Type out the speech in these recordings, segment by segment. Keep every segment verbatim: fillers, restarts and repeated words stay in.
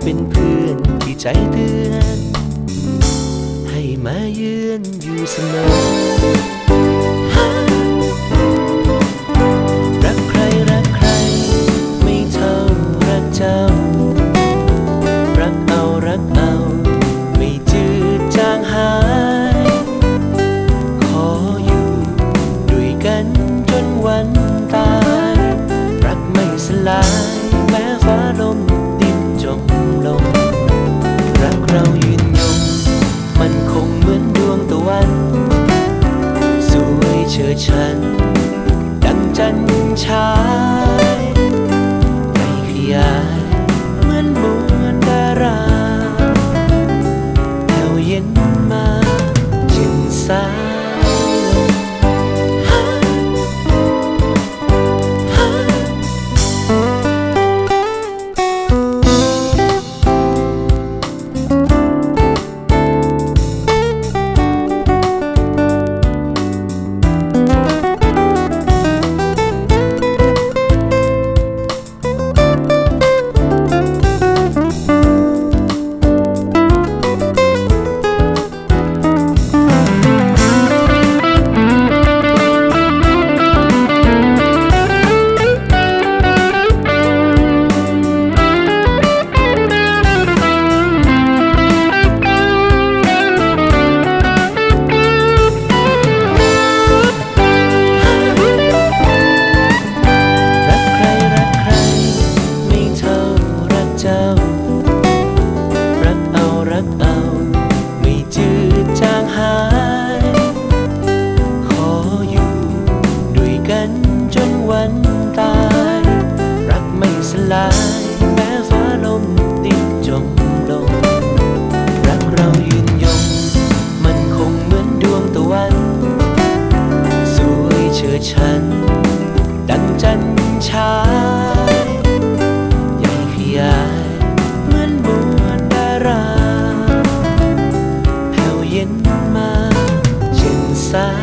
เป็นเพื่อนที่ใจเตือนให้มาเยือนอยู่เสมอรักใครรักใครไม่เท่ารักเจ้ารักเอารักเอาไม่จืดจางหายขออยู่ด้วยกันจนวันตายรักไม่สลายแม้ฟ้าลมดินจมลงรักเรายืนยงมันคงเหมือนดวงตะวันสวยเชิดฉันดังจันทร์ฉายใหญ่ขยายเหมือนมวลดาราแถวเย็นมาจึงสายจนวันตายรักไม่สลายแม้ฟ้าลมดินจมลงรักเรายืนยงมันคงเหมือนดวงตะวันสวยเชิดฉันดังจันทร์ฉายใหญ่ขยายเหมือนมวลดาราแผ่วเย็นมาเช่นสาย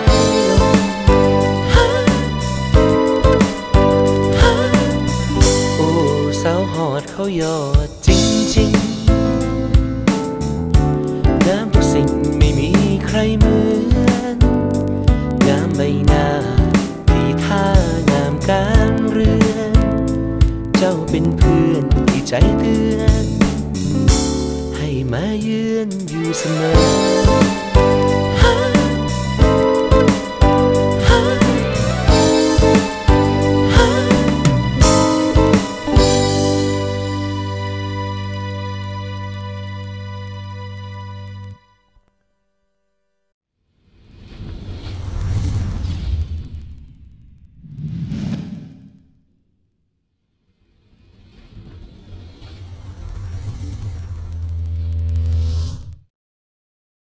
สาวหอดเขายอดจริงๆงามทุกสิ่งไม่มีใครเหมือนงามใบหน้าที่ท่างามการเรือนเจ้าเป็นเพื่อนที่ใจเตือนให้มาเยือนอยู่เสมอ